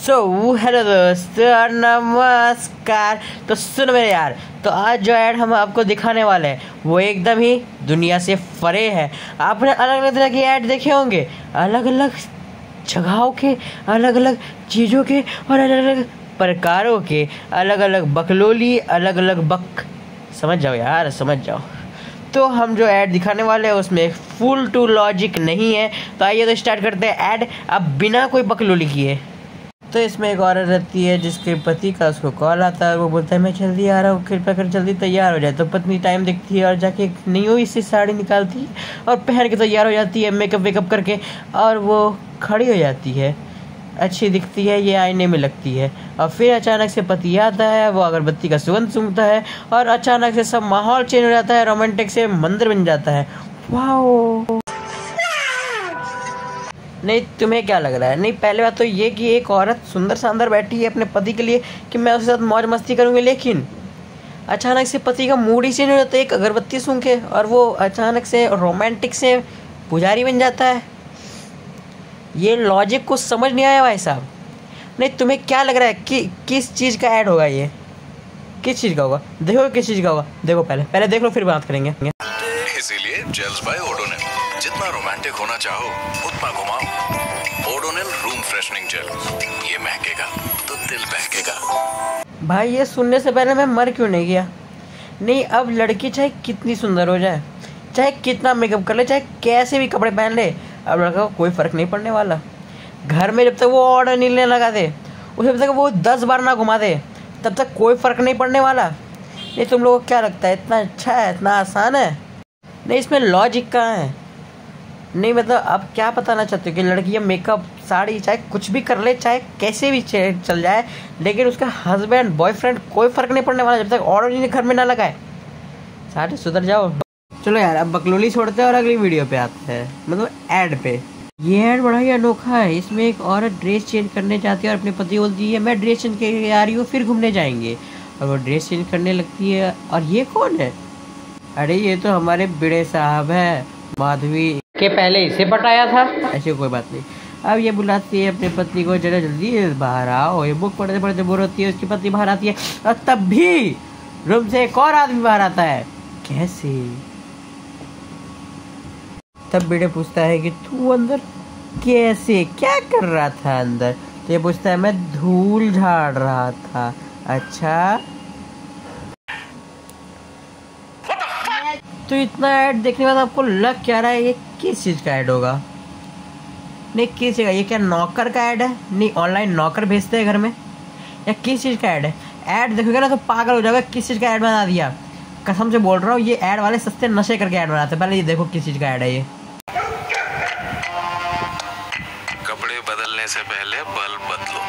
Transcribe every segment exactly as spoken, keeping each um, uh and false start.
So hello दोस्तों, नमस्कार। तो सुन मेरे यार, तो आज जो ऐड हम आपको दिखाने वाले हैं वो एकदम ही दुनिया से परे है। आपने अलग अलग तरह की ऐड देखे होंगे, अलग अलग जगहों के, अलग अलग चीज़ों के और अलग अलग प्रकारों के, अलग अलग बकलोली, अलग अलग बक, समझ जाओ यार, समझ जाओ। तो हम जो ऐड दिखाने वाले हैं उसमें फुल टू लॉजिक नहीं है। तो आइए तो स्टार्ट करते हैं ऐड, अब बिना कोई बकलोली किए। तो इसमें एक औरत रहती है जिसके पति का उसको कॉल आता है, वो बोलता है मैं जल्दी आ रहा हूँ, कृपया कर जल्दी तैयार हो जाए। तो पत्नी टाइम देखती है और जाके एक नई हुई सी साड़ी निकालती है और पहन के तैयार हो जाती है, मेकअप वेकअप करके, और वो खड़ी हो जाती है, अच्छी दिखती है, ये आईने में लगती है। और फिर अचानक से पति आता है, वो अगरबत्ती का सुगंध सूंघता है और अचानक से सब माहौल चेंज हो जाता है, रोमांटिक से मंदिर बन जाता है। वाओ! नहीं, तुम्हें क्या लग रहा है? नहीं, पहले बात तो ये कि एक औरत सुंदर शानदार बैठी है अपने पति के लिए कि मैं उसके साथ मौज मस्ती करूँगी, लेकिन अचानक से पति का मूड ही चेंज हो जाता है एक अगरबत्ती सूंघ के, और वो अचानक से रोमांटिक से पुजारी बन जाता है। ये लॉजिक कुछ समझ नहीं आया भाई साहब। नहीं, तुम्हें क्या लग रहा है कि किस चीज़ का ऐड होगा? ये किस चीज़ का होगा? देखो किस चीज़ का होगा, देखो पहले पहले देख लो, फिर बात करेंगे। इसीलिए जेल्स बाय ओडोनिल, जितना रोमांटिक होना चाहो उतना घुमाओ। ओडोनिल रूम फ्रेशनिंग जेल, ये महकेगा तो दिल बहकेगा। भाई ये सुनने से पहले मैं मर क्यों नहीं गया? नहीं, अब लड़की चाहे कितनी सुंदर हो जाए, चाहे कितना मेकअप कर ले, चाहे कैसे भी कपड़े पहन ले, अब लड़का को कोई फ़र्क नहीं पड़ने वाला। घर में जब तक वो ऑर्डर नहीं लेने लगा दे, उसे जब तक वो दस बार ना घुमा दे, तब तक कोई फ़र्क नहीं पड़ने वाला। नहीं, तुम लोगों को क्या लगता है इतना अच्छा है, इतना आसान है? नहीं, इसमें लॉजिक कहाँ है? नहीं, मतलब आप क्या बताना चाहते हो कि लड़की मेकअप, साड़ी, चाहे कुछ भी कर ले, चाहे कैसे भी चल जाए, लेकिन उसका हस्बैंड, बॉयफ्रेंड, कोई फ़र्क नहीं पड़ने वाला जब तक ऑर्डर घर में ना लगाए। सारे सुधर जाओ। चलो यार, अब बकलोली छोड़ते हैं और अगली वीडियो पे आते हैं, मतलब ऐड पे। ये ऐड बड़ा ही अनोखा है। इसमें एक औरत ड्रेस चेंज करने जाती है और अपने पति बोलती है मैं ड्रेस चेंज करके आ रही हूँ, फिर घूमने जाएंगे, और वो ड्रेस चेंज करने लगती है। और ये कौन है? अरे ये तो हमारे बड़े साहब है, माधवी के पहले इसे पटाया था। ऐसी कोई बात नहीं। अब ये बुलाती है अपने पति को, जरा जल्दी बाहर आओ। ये बुक पढ़ते पढ़ते बोर होती है, उसकी पत्नी बाहर आती है और तब भी रूम से एक और आदमी बाहर आता है। कैसे? तब बेटे पूछता है कि तू अंदर कैसे, क्या कर रहा था अंदर? तो ये पूछता है मैं धूल झाड़ रहा था। अच्छा, तो इतना ऐड देखने के बाद आपको लग क्या रहा है ये किस चीज़ का ऐड होगा? नहीं, किस चीज़ का? ये क्या नौकर का ऐड है? नहीं, ऑनलाइन नौकर भेजते हैं घर में, या किस चीज़ का ऐड है? ऐड देखोगे ना तो पागल हो जाएगा, किस चीज़ का ऐड बना दिया। कसम से बोल रहा हूँ, ये ऐड वाले सस्ते नशे करके ऐड बनाते हैं। पहले ये देखो किस चीज़ का ऐड है ये। कपड़े बदलने से पहले बल्ब बदलो।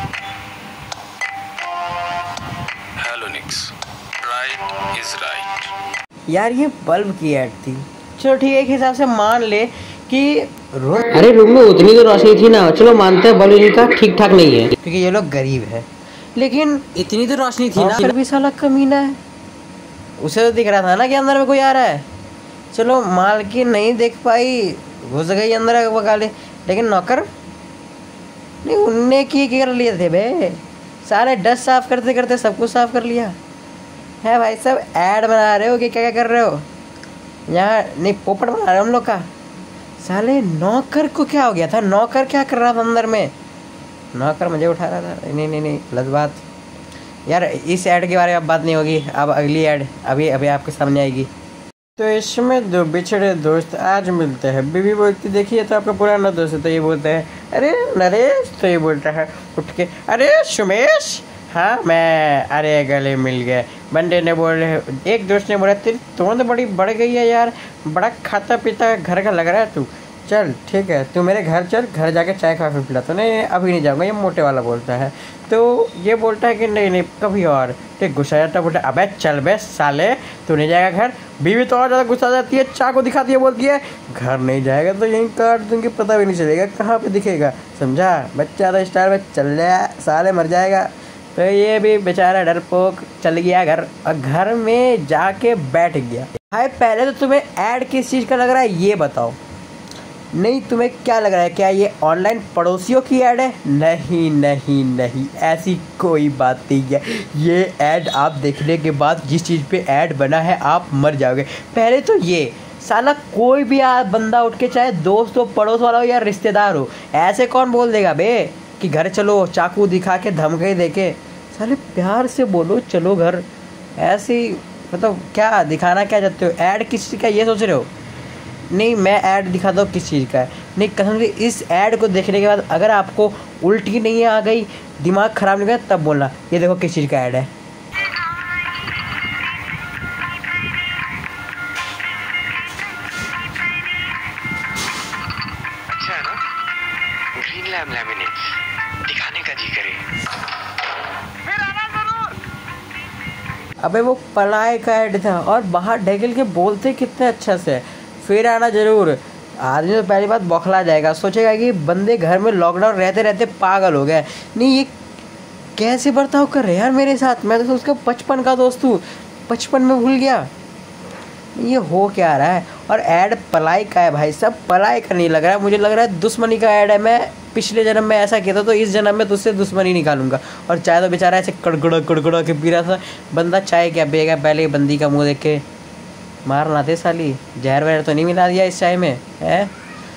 Halonix, right is right. यार ये बल्ब की ऐड थी। चलो ठीक है, एक हिसाब से मान ले कि रूम, अरे रूम में उतनी तो रोशनी थी ना, चलो मानते हैं बल्ब का ठीक ठाक नहीं है क्योंकि ये लोग गरीब है, लेकिन इतनी तो रोशनी थी ना। फिर भी साला कमीना है, उसे तो दिख रहा था ना कि अंदर में कोई आ रहा है। चलो मालकिन नहीं देख पाई, घुस गई अंदर बगा ले, लेकिन नौकर नहीं, उनने की कर लिए थे बे, सारे डस्ट साफ करते करते सब कुछ साफ कर लिया है। भाई साहब ऐड बना रहे हो कि क्या क्या कर रहे हो यहाँ? नहीं, पोपट बना रहे हो हम लोग का। साले नौकर को क्या हो गया था? नौकर क्या कर रहा था अंदर में? नौकर मुझे उठा रहा था। नहीं नहीं नहीं, गलत बात यार। इस ऐड के बारे में अब बात नहीं होगी, अब अगली ऐड अभी अभी आपके सामने आएगी। तो इसमें दो बिछड़े दोस्त आज मिलते हैं। बीवी बोलती देखिए तो आपका पुराना दोस्त है, तो ये बोलते हैं अरे नरेश, तो ये बोलता है उठ के अरे सुमेश, हाँ मैं, अरे गले मिल गए। बंदे ने बोले, एक दोस्त ने बोला तेरी तोंद बड़ी बढ़ गई है यार, बड़ा खाता पीता घर का लग रहा है तू, चल ठीक है तू मेरे घर चल, घर जाके चाय काफ़ी पिला। तो नहीं अभी नहीं जाऊँगा, ये मोटे वाला बोलता है। तो ये बोलता है कि नहीं नहीं कभी और। तो गुस्सा जाता है, बोलता है अबे चल बे साले, तू नहीं जाएगा घर। बीवी तो और ज़्यादा गुस्सा जाती है, चाकू दिखाती है, बोलती है घर नहीं जाएगा तो यहीं काट दूँगी, पता भी नहीं चलेगा कहाँ पे दिखेगा, समझा? बच्चा तो स्टार में चल जाए, साले मर जाएगा। तो ये भी बेचारा डरपोक चल गया घर, और घर में जाके बैठ गया। भाई पहले तो तुम्हें ऐड किस चीज़ का लग रहा है ये बताओ। नहीं तुम्हें क्या लग रहा है, क्या ये ऑनलाइन पड़ोसियों की ऐड है? नहीं नहीं नहीं, ऐसी कोई बात नहीं है। ये ऐड आप देखने के बाद जिस चीज़ पे ऐड बना है आप मर जाओगे। पहले तो ये साला कोई भी आ बंदा उठ के, चाहे दोस्त हो, पड़ोस वाला हो या रिश्तेदार हो, ऐसे कौन बोल देगा बे कि घर चलो, चाकू दिखा के धमके दे के। साले प्यार से बोलो चलो घर, ऐसे मतलब क्या दिखाना क्या चाहते हो? ऐड किस चीज़ का ये सोच रहे हो? नहीं मैं ऐड दिखाता हूँ किस चीज़ का है। नहीं कसम से इस ऐड को देखने के बाद अगर आपको उल्टी नहीं आ गई, दिमाग ख़राब नहीं गया, तब बोलना ये देखो किस चीज़ का ऐड है। अच्छा है ना, ग्रीन लैम लैमिनेट्स दिखाने का जी करे। अबे वो पढ़ाई का ऐड था और बाहर ढकेल के बोलते कितने अच्छा से, फिर आना जरूर। आदमी तो पहली बात बौखला जाएगा, सोचेगा कि बंदे घर में लॉकडाउन रहते रहते पागल हो गए। नहीं ये कैसे बर्ताव कर रहे यार मेरे साथ, मैं तो उसका बचपन का दोस्त हूँ, बचपन में भूल गया। ये हो क्या रहा है? और ऐड पलाई का है भाई साहब, पलाई का नहीं लग रहा है, मुझे लग रहा है दुश्मनी का ऐड है। मैं पिछले जन्म में ऐसा किया था तो इस जन्म में तुझसे दुश्मनी निकालूंगा। और चाय तो बेचारा ऐसे कड़कड़ा कड़कड़ा के पी रहा था, बंदा चाय क्या पिएगा? पहले बंदी का मुँह देख के मार लाते साली, जहर वहर तो नहीं मिला दिया इस चाय में है?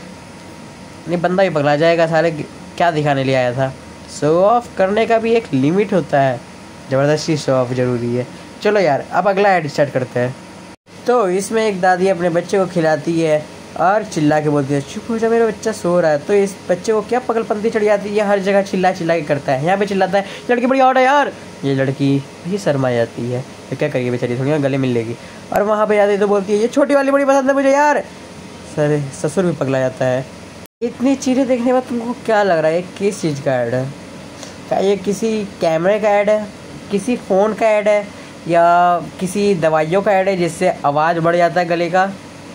नहीं बंदा भी पगला जाएगा साले, क्या दिखाने लिए आया था? शो ऑफ करने का भी एक लिमिट होता है, ज़बरदस्ती शो ऑफ ज़रूरी है। चलो यार अब अगला ऐड स्टार्ट करते हैं। तो इसमें एक दादी अपने बच्चे को खिलाती है और चिल्ला के बोलती है चुप हो जा मेरा बच्चा सो रहा है। तो इस बच्चे को क्या पगलपंती चढ़ जाती है, हर जगह चिल्ला चिल्ला के करता है। यहाँ पे चिल्लाता है लड़की बड़ी आउट है यार, ये लड़की भी शर्मा जाती है, तो क्या करिए बेचारी, थोड़ी गले मिल लेगी। और वहाँ पे जाती है तो बोलती है ये छोटी वाली बड़ी पसंद है मुझे यार। सर ससुर भी पगला जाता है। इतनी चीज़ें देखने के बाद तुमको क्या लग रहा है किस चीज़ का ऐड है? क्या ये किसी कैमरे का ऐड है, किसी फ़ोन का ऐड है, या किसी दवाइयों का ऐड है जिससे आवाज़ बढ़ जाता है गले का?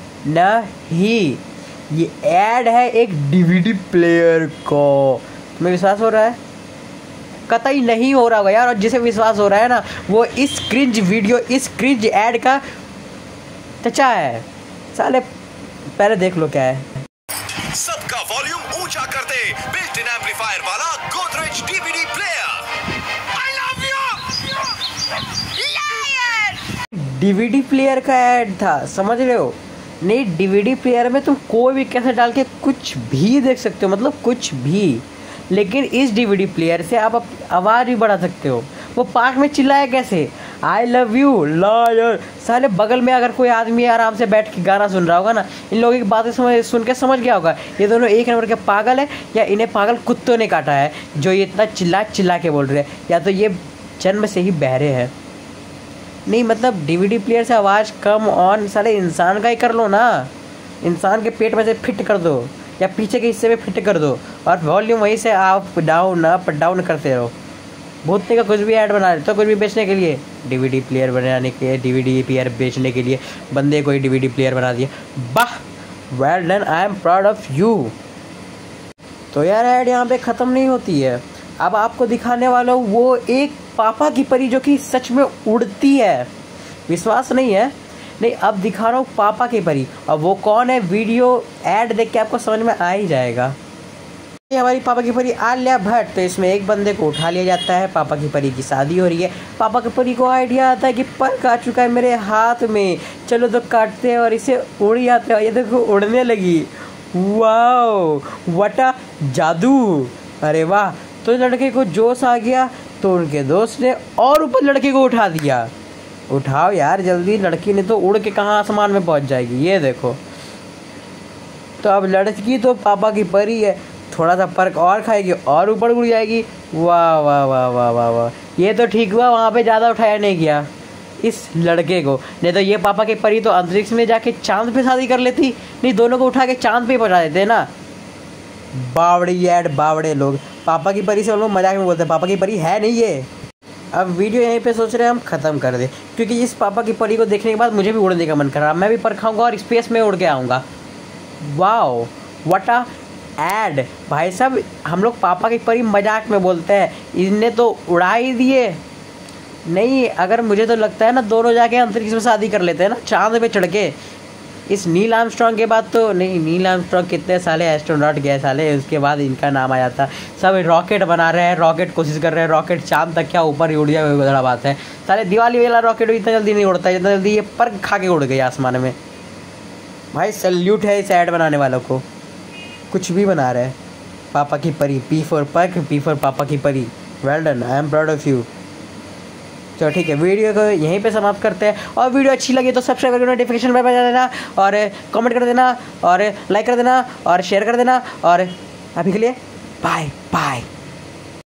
नहीं, ये ऐड है एक डीवीडी प्लेयर को। तुम्हें विश्वास हो रहा है? कतई नहीं हो रहा होगा यार। और जिसे विश्वास हो रहा है ना, वो इस क्रिंज वीडियो, इस क्रिंज ऐड का चचा है साले। पहले देख लो क्या है। सबका वॉल्यूम ऊंचा कर दे बिल्ट इन एम्पलीफायर वाला Godrej DVD player. I love you liar. DVD player का ऐड था, समझ रहे हो? नहीं डीवीडी प्लेयर में तुम कोई भी कैसे डाल के कुछ भी देख सकते हो, मतलब कुछ भी। लेकिन इस डीवीडी प्लेयर से आप आवाज़ भी बढ़ा सकते हो। वो पार्क में चिल्लाया कैसे, आई लव यू लायर। साले बगल में अगर कोई आदमी आराम से बैठ के गाना सुन रहा होगा ना, इन लोगों की बातें समझ सुन के समझ गया होगा ये दोनों एक नंबर के पागल है, या इन्हें पागल कुत्तों ने काटा है जो ये इतना चिल्ला चिल्ला के बोल रहे हैं, या तो ये जन्म से ही बहरे हैं। नहीं मतलब डीवीडी प्लेयर से आवाज़ कम ऑन साले इंसान का ही कर लो ना, इंसान के पेट में से फिट कर दो या पीछे के हिस्से में फिट कर दो, और वॉल्यूम वहीं से अप डाउन अप डाउन करते रहो। भूतने का कुछ भी ऐड बना रहे तो कुछ भी बेचने के लिए, डीवीडी प्लेयर बनाने के, डीवीडी प्लेयर बेचने के लिए बंदे को ही डीवीडी प्लेयर बना दिया। वाह, well done, I am proud of you. तो यार ऐड यहाँ पे ख़त्म नहीं होती है। अब आपको दिखाने वाला हूँ वो एक पापा की परी जो कि सच में उड़ती है। विश्वास नहीं है? नहीं अब दिखा रहा हूँ पापा की परी। अब वो कौन है, वीडियो ऐड देख के आपको समझ में आ ही जाएगा। ये हमारी पापा की परी आलिया भट्ट। तो इसमें एक बंदे को उठा लिया जाता है, पापा की परी की शादी हो रही है। पापा की परी को आइडिया आता है कि पर काट चुका है मेरे हाथ में, चलो तो काटते हैं और इसे उड़ जाते हैं। ये देखो उड़ने लगी, वाह वटा जादू, अरे वाह। तो लड़के को जोश आ गया तो उनके दोस्त ने और ऊपर लड़के को उठा दिया। उठाओ यार जल्दी, लड़की ने तो उड़ के कहाँ आसमान में पहुँच जाएगी, ये देखो। तो अब लड़की तो पापा की परी है, थोड़ा सा पर्क और खाएगी और ऊपर उड़ जाएगी। वाह वाह वाह वाह वाह वाह, ये तो ठीक हुआ वहाँ पे ज़्यादा उठाया नहीं गया इस लड़के को, नहीं तो ये पापा की परी तो अंतरिक्ष में जाके चांद पे शादी कर लेती। नहीं दोनों को उठा के चांद पे पहुँचा देते ना। बावड़ी ऐड, बावड़े लोग पापा की परी से हम लोग मजाक में बोलते हैं, पापा की परी है नहीं ये। अब वीडियो यहीं पे सोच रहे हैं हम ख़त्म कर दें, क्योंकि इस पापा की परी को देखने के बाद मुझे भी उड़ने का मन कर रहा। मैं भी पर खाऊंगा और स्पेस में उड़ के आऊँगा। वाओ व्हाट अ ऐड भाई साहब। हम लोग पापा की परी मजाक में बोलते हैं, इनने तो उड़ा ही दिए। नहीं अगर मुझे तो लगता है ना दोनों जाके अंतरिक्ष में शादी कर लेते हैं ना, चांद पे चढ़ के। इस नील आर्मस्ट्रॉन्ग के बाद तो नहीं, नील आर्मस्ट्रॉन्ग कितने साले एस्ट्रोनॉट गए साले, उसके बाद इनका नाम आया था। सब रॉकेट बना रहे हैं, रॉकेट कोशिश कर रहे हैं, रॉकेट चांद तक क्या ऊपर ही उड़ जाए, बड़ा बात है। साले दिवाली वाला रॉकेट इतना जल्दी नहीं उड़ता है जितना जल्दी ये पर खा के उड़ गई आसमान में। भाई सल्यूट है इस ऐड बनाने वालों को, कुछ भी बना रहे हैं। पापा की परी, P for pug, P for पापा की परी, well done, I am proud of you. चलो ठीक है, वीडियो को यहीं पे समाप्त करते हैं। और वीडियो अच्छी लगी तो सब्सक्राइब करके नोटिफिकेशन बेल बजा देना, और कमेंट कर देना, और लाइक कर देना, और शेयर कर देना। और अभी के लिए बाय बाय।